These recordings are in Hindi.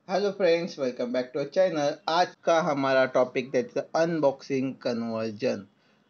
Hello friends, welcome back to channel. आज का हमारा topic that is unboxing conversion.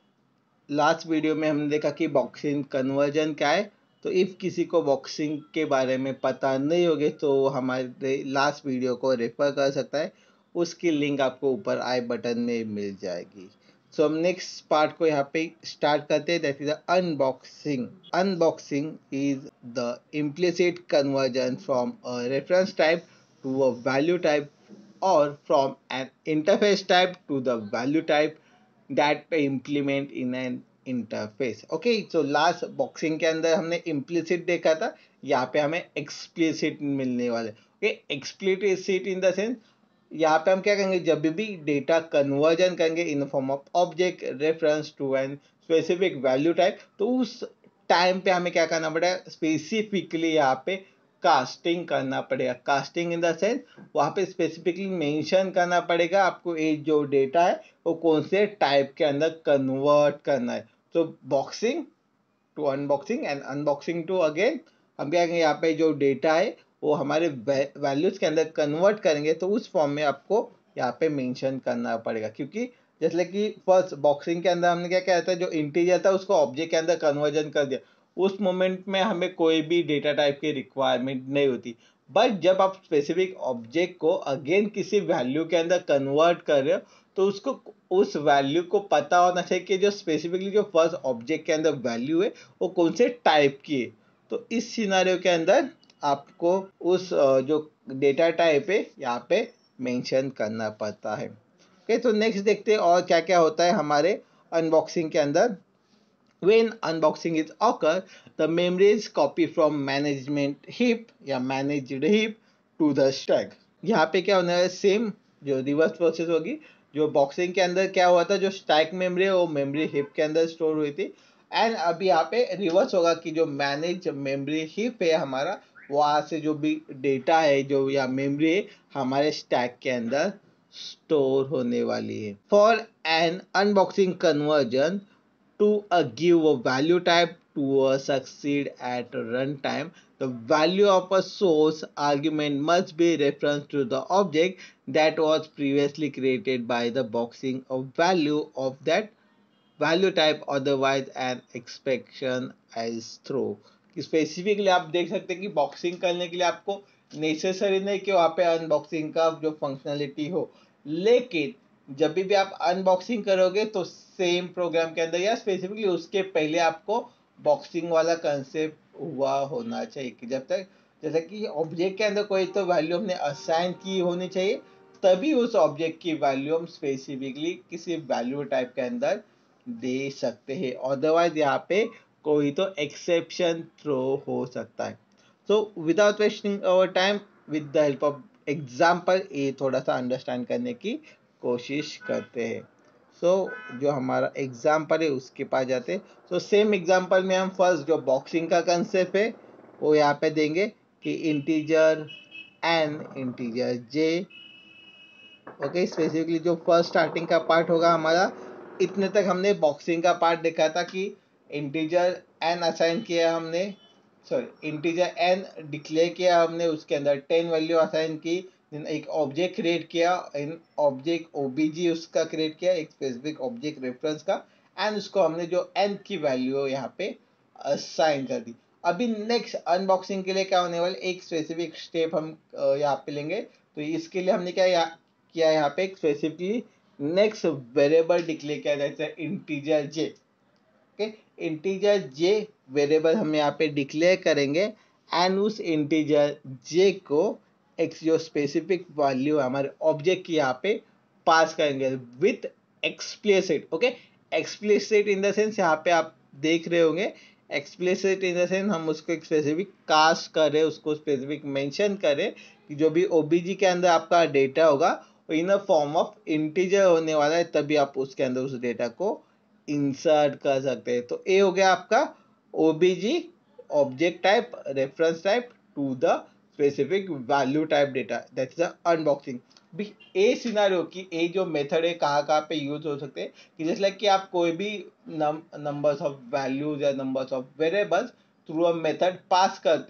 Last video में हमने देखा कि बॉक्सिंग कन्वर्जन क्या है। तो इफ़ किसी को बॉक्सिंग के बारे में पता नहीं होगे तो हमारे लास्ट वीडियो को रेफर कर सकता है। उसकी लिंक आपको ऊपर आई बटन में मिल जाएगी। सो हम नेक्स्ट पार्ट को यहाँ पे स्टार्ट करते हैं, that is unboxing. Unboxing is the implicit conversion from a reference type to a value type or from an interface type to the value type that पे implement in an interface। Okay, so last boxing के अंदर हमने implicit देखा था, यहाँ पे हमें explicit मिलने वाले। Okay, explicit in the sense यहाँ पे हम क्या करेंगे, जब भी डेटा कन्वर्जन करेंगे in form of object reference to an specific value type, तो उस टाइम पे हमें क्या करना पड़ेगा, स्पेसिफिकली यहाँ पे कास्टिंग करना पड़ेगा। कास्टिंग इन द सेंस वहाँ पे स्पेसिफिकली मेंशन करना पड़ेगा आपको ये जो डेटा है वो कौन से टाइप के अंदर कन्वर्ट करना है। तो boxing to unboxing and unboxing to again हम क्या करेंगे, यहाँ पे जो डेटा है वो हमारे वैल्यूज के अंदर कन्वर्ट करेंगे, तो उस फॉर्म में आपको यहाँ पे मेंशन करना पड़ेगा। क्योंकि जैसे कि फर्स्ट बॉक्सिंग के अंदर हमने क्या किया था, जो इंटीजर था उसको ऑब्जेक्ट के अंदर कन्वर्जन कर दिया। उस मोमेंट में हमें कोई भी डेटा टाइप की रिक्वायरमेंट नहीं होती। बट जब आप स्पेसिफिक ऑब्जेक्ट को अगेन किसी वैल्यू के अंदर कन्वर्ट कर रहे हो, तो उसको उस वैल्यू को पता होना चाहिए कि जो स्पेसिफिकली जो फर्स्ट ऑब्जेक्ट के अंदर वैल्यू है वो कौन से टाइप की है। तो इस सिनारियो के अंदर आपको उस जो डेटा टाइप है यहाँ पे मेंशन करना पड़ता है। ओके, तो नेक्स्ट देखते हैं और क्या क्या होता है हमारे अनबॉक्सिंग के अंदर। When unboxing is occur, the memory is copied from management heap या managed heap to the stack। यहाँ पे क्या होना है, सेम जो रिवर्स प्रोसेस होगी। जो बॉक्सिंग के अंदर क्या हुआ था, जो स्टैक मेमोरी है वो मेमोरी हिप के अंदर स्टोर हुई थी। एंड अभी यहाँ पे रिवर्स होगा कि जो मैनेज मेमोरी हिप है हमारा, वहाँ से जो भी डेटा है जो या मेमोरी है हमारे स्टैक के अंदर स्टोर होने वाली है। For an unboxing conversion to give a value type to succeed at runtime, the value of a source argument must be referenced to the object that was previously created by the boxing of value of that value type, otherwise an exception is throw। Specifically आप देख सकते हैं कि बॉक्सिंग करने के लिए आपको नेसेसरी नहीं कि वहाँ पे अनबॉक्सिंग का जो फंक्शनलिटी हो, लेकिन जब भी आप अनबॉक्सिंग करोगे तो सेम प्रोग्राम के अंदर या स्पेसिफिकली उसके पहले आपको बॉक्सिंग वाला कंसेप्ट हुआ होना चाहिए कि जब तक जैसे कि ऑब्जेक्ट के अंदर कोई तो वैल्यू हमने असाइन की होनी चाहिए, तभी उस ऑब्जेक्ट की वैल्यू हम स्पेसिफिकली किसी वैल्यू टाइप के अंदर दे सकते हैं। अदरवाइज यहाँ पे कोई तो एक्सेप्शन थ्रो हो सकता है। So without wasting our time, with the help of example ये थोड़ा सा अंडरस्टैंड करने की कोशिश करते हैं। सो जो हमारा एग्जाम्पल है उसके पास जाते हैं। सो सेम एग्जाम्पल में हम फर्स्ट जो बॉक्सिंग का कंसेप्ट है वो यहाँ पे देंगे कि integer n integer j. Okay, specifically जो फर्स्ट स्टार्टिंग का पार्ट होगा हमारा, इतने तक हमने बॉक्सिंग का पार्ट देखा था कि इंटीजर एन असाइन किया हमने, सॉरी इंटीजर एन डिक्लेयर किया हमने, उसके अंदर 10 वैल्यू असाइन की, एक ऑब्जेक्ट क्रिएट किया, इन ऑब्जेक्ट ओबीजी उसका क्रिएट किया, एक स्पेसिफिक ऑब्जेक्ट रेफरेंस का, एंड उसको हमने जो एन की वैल्यू यहाँ पे असाइन कर दी। अभी नेक्स्ट अनबॉक्सिंग के लिए क्या होने वाले, एक स्पेसिफिक स्टेप हम यहाँ पे लेंगे। तो इसके लिए हमने क्या किया, यहाँ पे एक स्पेसिफिकली नेक्स्ट वेरिएबल डिक्लेयर किया जाता है integer j. Okay, integer j variable हम यहाँ पे डिक्लेयर करेंगे एंड उस इंटीजर जे को एक जो स्पेसिफिक वैल्यू हमारे ऑब्जेक्ट की यहाँ पे पास करेंगे with explicit. Okay, explicit in the sense यहाँ पे आप देख रहे होंगे, एक्सप्लिसिट इन द सेंस हम उसको एक स्पेसिफिक कास्ट करें, उसको स्पेसिफिक मेंशन करें कि जो भी ओबीजी के अंदर आपका डेटा होगा in a form of integer होने वाला है, तभी आप उसके अंदर उस डेटा को इंसर्ट कर सकते हैं। तो ये हो गया आपका OBJ object type reference type to the specific value type data, that is unboxing. A scenario की ए जो मेथड है कहाँ कहाँ पे यूज हो सकते हैं कि जैसे लाइक कि आप कोई भी नंबर्स ऑफ वैल्यूज या numbers of variables through a method pass करते हो,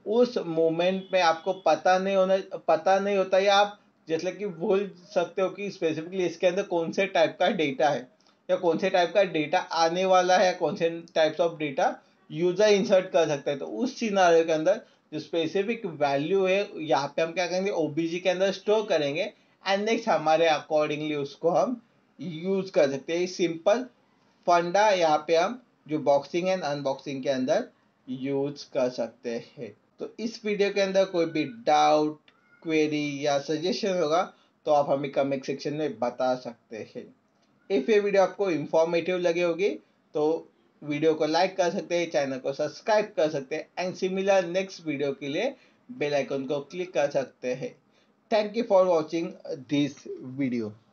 उस मोमेंट में आपको पता नहीं होता, या आप जैसे कि भूल सकते हो कि स्पेसिफिकली इसके अंदर कौन से टाइप का डेटा है, या कौन से टाइप का डेटा आने वाला है, या कौन से types of data user insert कर सकता है। तो उस सिनारियो के अंदर जो स्पेसिफिक वैल्यू है, यहाँ पे हम क्या करेंगे, ओबीजी के अंदर स्टोर करेंगे, एंड नेक्स्ट हमारे अकॉर्डिंगली उसको हम यूज कर सकते हैं। सिंपल फंडा यहाँ पे हम जो बॉक्सिंग एंड अनबॉक्सिंग के अंदर यूज कर सकते हैं। तो इस वीडियो के अंदर कोई भी डाउट, क्वेरी या सजेशन होगा तो आप हमें कमेंट सेक्शन में बता सकते हैं। इफ ये वीडियो आपको इंफॉर्मेटिव लगे होगी तो वीडियो को लाइक कर सकते हैं, चैनल को सब्सक्राइब कर सकते हैं, एंड सिमिलर नेक्स्ट वीडियो के लिए बेल आइकन को क्लिक कर सकते हैं। Thank you for watching this video.